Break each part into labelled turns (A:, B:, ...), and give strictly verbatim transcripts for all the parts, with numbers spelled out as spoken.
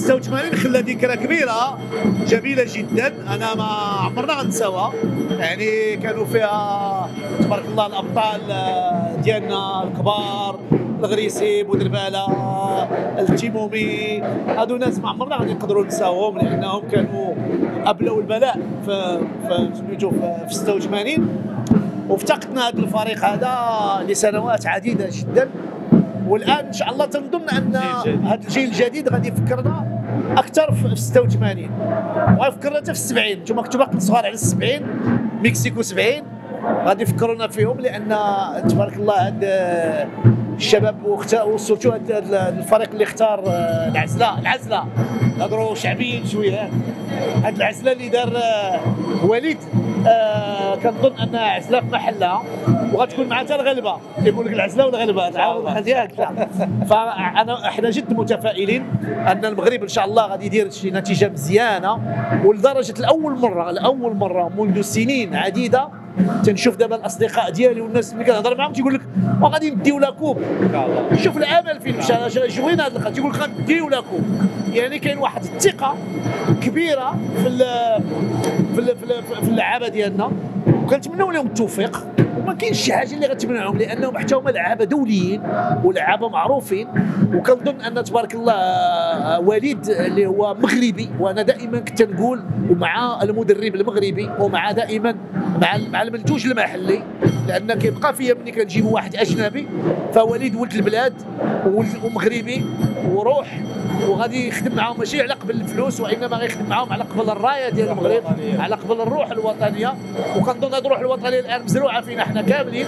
A: ستة وثمانين خلى ذكرى كبيره جميله جدا، انا ما عمرنا غنساوها. يعني كانوا فيها تبارك الله الابطال ديالنا الكبار، الغريسي، بودرباله، التيمومي، هادو ناس ما عمرنا غادي نقدروا نساوهم، لانهم كانوا ابلوا البلاء في في سميتو في ستة وثمانين. وافتقدنا هذا الفريق هذا لسنوات عديده جدا، والان ان شاء الله تنظن ان هذا الجيل الجديد غادي يفكرنا اكثر في ستة وثمانين، ويفكرنا حتى في السبعين. انتم كنتوا باقيين صغار على السبعين، مكسيكو سبعين غادي يفكرونا فيهم، لان تبارك الله هاد الشباب وسورتو هذا الفريق اللي اختار العزله العزله نهضروا شعبيين شويه. هاد العزله اللي دار وليد آه كنظن انها عزله في محلها، وغتكون مع حتى الغلبه، كيقول لك العزله والغلبه تعاود ياك. فانا احنا جد متفائلين ان المغرب ان شاء الله غادي يدير شي نتيجه مزيانه، ولدرجه الاول مره الاول مره منذ سنين عديده تنشوف دابا الاصدقاء ديالي والناس اللي كنهضر معاهم تيقول لك وغادي نديو لا كوب. شوف العمل فين مشى، جوينا هذا اللقاء تيقول لك غنديو لا كوب. يعني كاين واحد الثقه كبيره في ال في ال في اللعابه ديالنا، وكنتمنوا لهم التوفيق. وما كاينش شي حاجه اللي غتمنعهم، لانهم حتى هما لعابه دوليين ولعابه معروفين. وكنظن ان تبارك الله وليد اللي هو مغربي، وانا دائما كنت نقول ومع المدرب المغربي ومع دائما مع مع المنتوج المحلي، لان كيبقى فيا ملي كنجيبوا واحد اجنبي فوليد ولد البلاد ومغربي وروح، وغادي يخدم معاهم ماشي على قبل الفلوس، وانما غيخدم معاهم على قبل الرايه ديال المغرب، على قبل الروح الوطنيه. وكنظن هذه الروح الوطنيه الان مزروعه فينا حنا كاملين،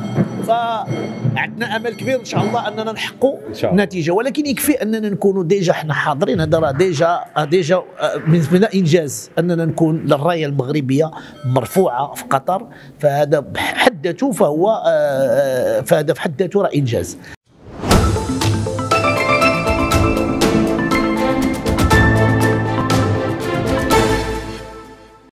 A: فعندنا امل كبير ان شاء الله اننا نحققوا نتيجه. ولكن يكفي اننا نكونوا ديجا حنا حاضرين، هذا راه ديجا ديجا بالنسبه لنا انجاز اننا نكون الرايه المغربيه مرفوعه في قطر، فهذا بحد ذاته فهو فهذا في حد ذاته راه انجاز.